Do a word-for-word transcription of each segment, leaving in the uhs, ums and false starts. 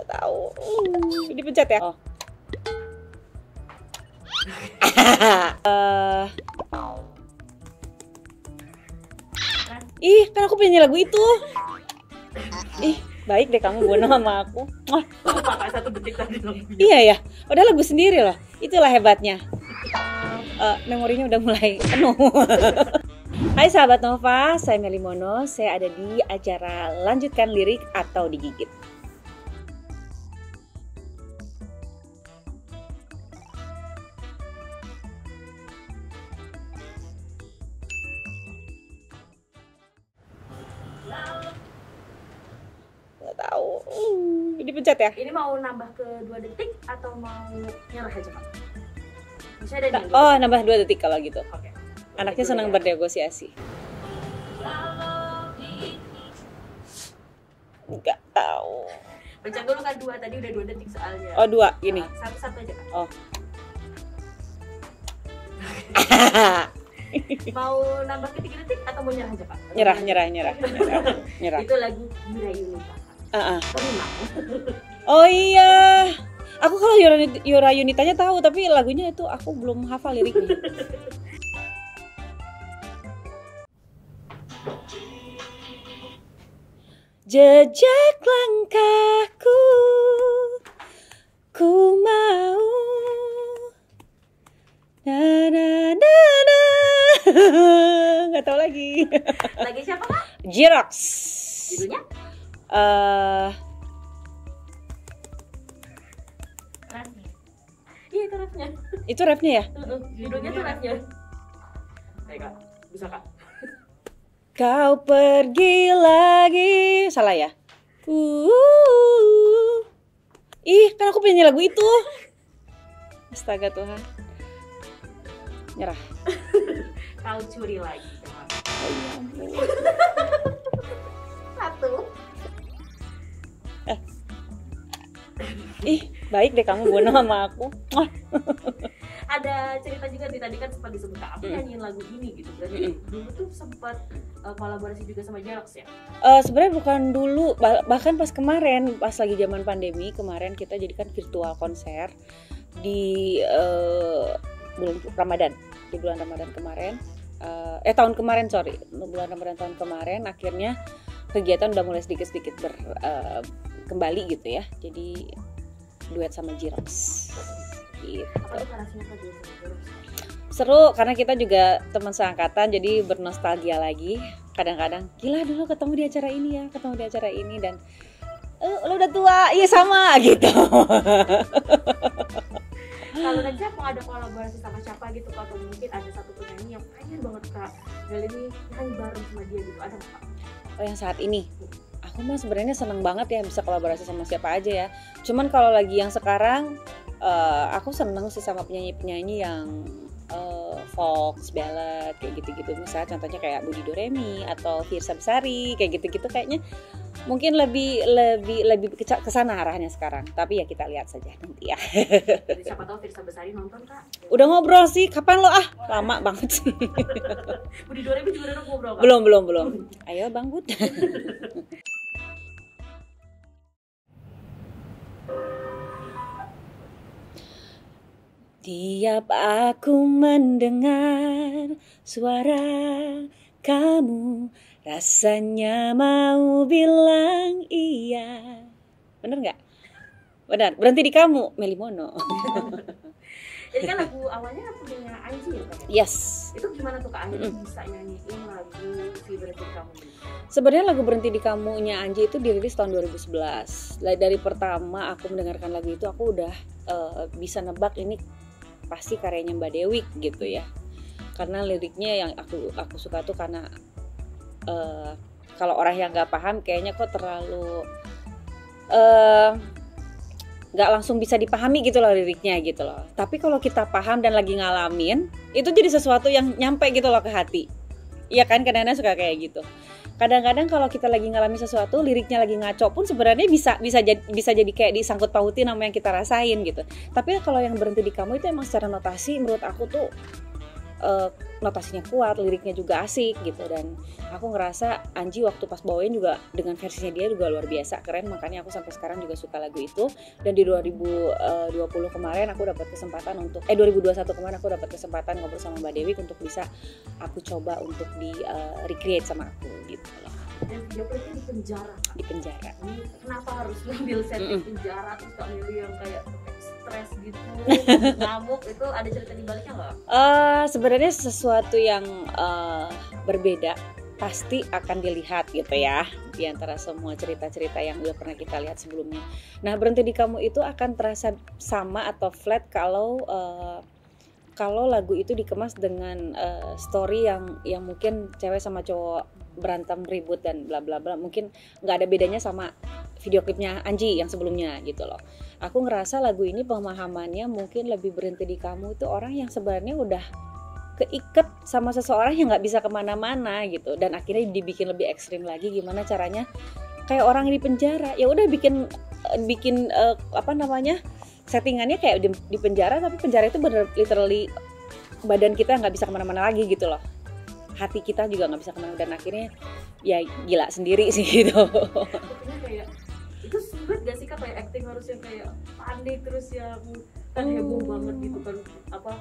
tahu. Uh, dipencet ya. Oh. uh, ih, kan aku penyanyi lagu itu. Ih, baik deh kamu bunuh sama aku. Oh. Satu detik tadi lagunya. Iya ya, udah lagu sendiri loh. Itulah hebatnya. Uh, memorinya udah mulai penuh. Hai sahabat Nova, saya Meli Mono. Saya ada di acara Lanjutkan Lirik atau Digigit. Nggak tahu. Uh, dipencet ya. Ini mau nambah ke dua detik atau mau nyerah aja Pak? Maksudnya ada nih. Oh, nambah dua detik kalau gitu. Oke. Anaknya senang bernegosiasi. Nggak tahu. Pencet dulu kan dua, tadi udah dua detik soalnya. Oh, dua, gini. Satu-satu aja Kak. Oh. Mau nambah ke tiga detik atau mau nyerah aja Pak? Nyerah, nyerah, nyerah, nyerah. Nyerah. Itu lagu Yura Yunita. Uh-uh. Terima. Oh iya. Aku kalau Yura, Yura Yunitanya tahu, tapi lagunya itu aku belum hafal liriknya. Jejak langkahku, ku mau. Na na na na. Nggak tahu lagi. Lagi siapa Kak? Jirox. Judulnya? Uh, Rapnya. Iya itu rapnya. itu rapnya ya? Judulnya tuh rapnya. Ayo Kak, bisa Kak? Kau pergi lagi. Salah ya? Uh, ih, kan aku penyanyi lagu itu. Astaga Tuhan. Nyerah. Kau curi lagi. Oh iya ampun. Satu. Eh. Ih, baik deh kamu bunuh sama aku. Ada cerita juga nih, tadi kan sempat disebut Kak, aku Mm. nyanyiin lagu ini gitu. Berarti Mm. dulu tuh sempat uh, kolaborasi juga sama Jirox ya? Uh, sebenarnya bukan dulu, bah- bahkan pas kemarin, pas lagi zaman pandemi kemarin kita jadikan virtual konser di uh, bulan Ramadan, di bulan Ramadan kemarin, uh, eh tahun kemarin sorry, bulan Ramadan tahun kemarin akhirnya kegiatan udah mulai sedikit-sedikit ber, uh, kembali gitu ya, jadi duet sama Jirox. Gitu. Apa tuh rasanya Kak dulu sama Jirox? Seru karena kita juga teman seangkatan jadi bernostalgia lagi. Kadang-kadang gila dulu ketemu di acara ini ya, ketemu di acara ini dan eh lo udah tua, iya sama gitu. Kalau nanti mau ada kolaborasi sama siapa gitu Kak, atau mungkin ada satu penyanyi yang pengen banget Kak Mel ini nyanyi bareng sama dia gitu, ada nggak Kak? Oh yang saat ini, aku mah sebenarnya seneng banget ya bisa kolaborasi sama siapa aja ya. Cuman kalau lagi yang sekarang, uh, aku seneng sih sama penyanyi-penyanyi yang uh, folk, ballad kayak gitu-gitu. Misalnya contohnya kayak Budi Doremi atau Firsa Besari kayak gitu-gitu kayaknya mungkin lebih lebih lebih ke sana arahnya sekarang. Tapi ya kita lihat saja nanti ya. Jadi siapa tahu Firsa Besari nonton Kak? Udah ngobrol sih, kapan lo ah? Lama banget sih. Budi Doremi juga udah ngobrol Kak? Belum belum belum. Ayo Bang Bud. Tiap aku mendengar suara kamu, rasanya mau bilang iya. Bener nggak? Benar. Berhenti di kamu, Meli Mono. Jadi kan lagu awalnya punya Anji ya Kak? Yes. Itu gimana tuh Kak akhirnya bisa nyanyiin lagu Si Berhenti di Kamu ini? Sebenarnya lagu Berhenti di Kamunya Anji itu dirilis tahun dua ribu sebelas. Dari pertama aku mendengarkan lagu itu aku udah uh, bisa nebak ini pasti karyanya Mbak Dewi gitu ya. Karena liriknya yang aku aku suka tuh karena uh, kalau orang yang nggak paham kayaknya kok terlalu nggak uh, langsung bisa dipahami gitu loh liriknya gitu loh. Tapi kalau kita paham dan lagi ngalamin, itu jadi sesuatu yang nyampe gitu loh ke hati. Iya kan, kadang-kadang suka kayak gitu. Kadang-kadang kalau kita lagi ngalamin sesuatu, liriknya lagi ngaco pun sebenarnya bisa bisa jadi bisa jadi kayak disangkut pautin sama yang kita rasain gitu. Tapi kalau yang Berhenti di Kamu itu emang secara notasi menurut aku tuh uh, notasinya kuat, liriknya juga asik gitu. Dan aku ngerasa Anji waktu pas bawain juga dengan versinya dia juga luar biasa keren, makanya aku sampai sekarang juga suka lagu itu. Dan di dua ribu dua puluh kemarin aku dapat kesempatan untuk eh dua ribu dua puluh satu kemarin aku dapat kesempatan ngobrol sama Mbak Dewi untuk bisa aku coba untuk di uh, recreate sama aku gitu loh. Dan video klipnya di penjara, Kak. Di penjara. Ini kenapa harus ngambil set di Mm-mm. penjara, terus Kak Meli yang kayak stres gitu, ngamuk, itu ada cerita di baliknya nggak? Uh, sebenarnya sesuatu yang uh, berbeda pasti akan dilihat gitu ya di antara semua cerita-cerita yang udah pernah kita lihat sebelumnya. Nah, Berhenti di Kamu itu akan terasa sama atau flat kalau uh, kalau lagu itu dikemas dengan uh, story yang yang mungkin cewek sama cowok berantem ribut dan bla bla bla, mungkin nggak ada bedanya sama video klipnya Anji yang sebelumnya gitu loh. Aku ngerasa lagu ini pemahamannya mungkin lebih Berhenti di Kamu itu orang yang sebenarnya udah keiket sama seseorang yang nggak bisa kemana-mana gitu, dan akhirnya dibikin lebih ekstrim lagi gimana caranya kayak orang di penjara, ya udah bikin bikin uh, apa namanya settingannya kayak di, di penjara, tapi penjara itu bener literally badan kita nggak bisa kemana-mana lagi gitu loh, hati kita juga nggak bisa kemana, dan akhirnya ya gila sendiri sih gitu. Pokoknya kayak itu sulit gak sih Kak, kayak acting harus yang kayak panik terus yang kan heboh banget gitu kan apa?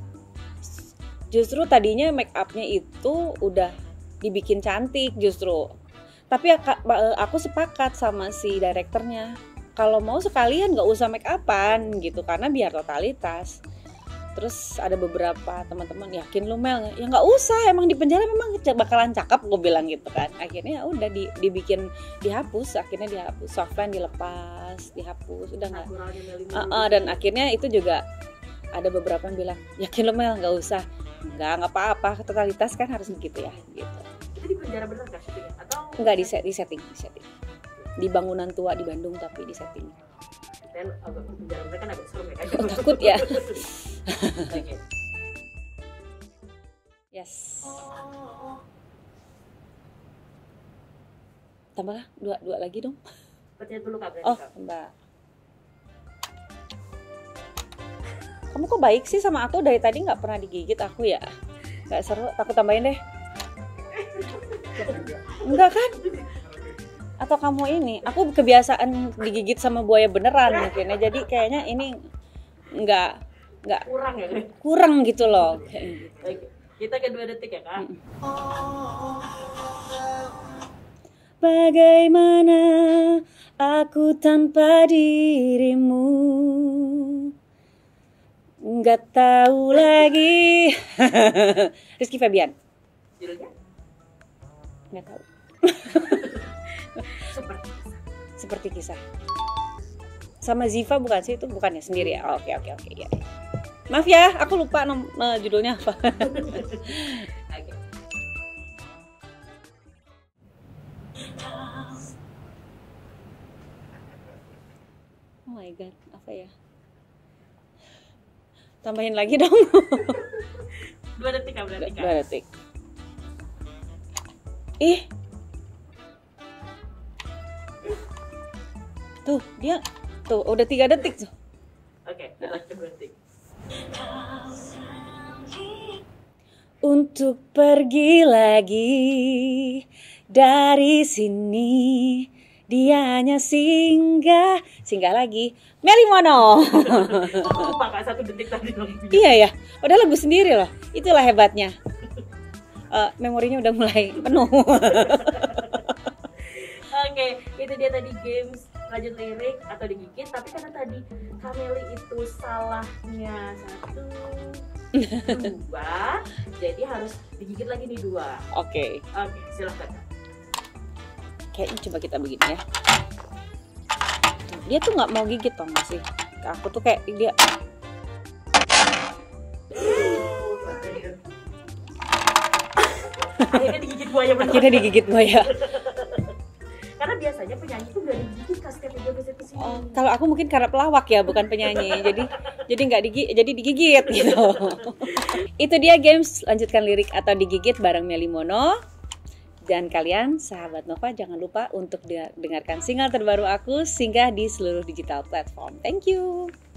Justru tadinya make upnya itu udah dibikin cantik justru, tapi aku sepakat sama si direkturnya kalau mau sekalian nggak usah make upan gitu karena biar totalitas. Terus ada beberapa teman-teman, yakin lu Mel? Ya nggak usah, emang di penjara memang bakalan cakep, gue bilang gitu kan. Akhirnya udah di, dibikin dihapus, akhirnya dihapus, softline dilepas, dihapus, udah nggak. Uh, uh, dan akhirnya itu juga ada beberapa yang bilang, yakin lu Mel? Nggak usah. Enggak, nggak apa-apa, totalitas kan harus begitu ya gitu. Itu di penjara bener nggak syutingnya? Atau enggak, di, set, di setting, di setting. Di bangunan tua di Bandung tapi di setting. Dan agak penjara mereka kan agak serem ya kan? Oh, takut ya. Oke. Yes. Tambah dua dua lagi dong. Percaya dulu Kak, berarti Oh, Kak. Mbak. Kamu kok baik sih sama aku, dari tadi nggak pernah digigit aku ya? Nggak seru, takut tambahin deh. Enggak kan? Atau kamu ini? Aku kebiasaan digigit sama buaya beneran mungkin ya. Jadi kayaknya ini nggak nggak Kurang ya Kak? kurang gitu loh. Oke. Kita ke dua detik ya Kak. Bagaimana aku tanpa dirimu, nggak tahu lagi. Rizky Febian. Judulnya? Nggak tahu. Seperti Seperti Kisah. Sama Ziva bukan sih, itu bukannya sendiri ya? Oh, oke oke oke ya. Maaf ya, aku lupa nom uh, judulnya apa. Oke. Oh my god, apa ya? Tambahin lagi dong. Dua detik Kak, berarti Kak. Dua detik. Ih. Tuh, dia tuh udah tiga detik tuh. Oke, kita lanjut dua detik. Untuk pergi lagi dari sini, dia hanya singgah, singgah lagi. Melimono. Oh, lupa Kak, satu detik tadi dong. Iya ya, udah lagu sendiri loh. Itulah hebatnya. Uh, memorinya udah mulai penuh. Oke, itu dia tadi games lanjut lirik atau digigit. Tapi karena tadi Kameli itu salahnya satu, dua, jadi harus digigit lagi nih dua. Oke, Oke, silahkan Kak. kayaknya coba kita begini ya. Tuh, dia tuh nggak mau gigit tau gak sih? Aku tuh kayak dia. Akhirnya digigit buaya benar. Akhirnya digigit buaya. Karena biasanya penyanyi tuh gak digigit Kak setiap video visit ke sini. Oh, kalau aku mungkin karena pelawak ya, bukan penyanyi. Jadi jadi nggak digigit, jadi digigit gitu. Itu dia games lanjutkan lirik atau digigit bareng Melimono. Dan kalian sahabat Nova jangan lupa untuk dengarkan single terbaru aku singgah di seluruh digital platform. Thank you.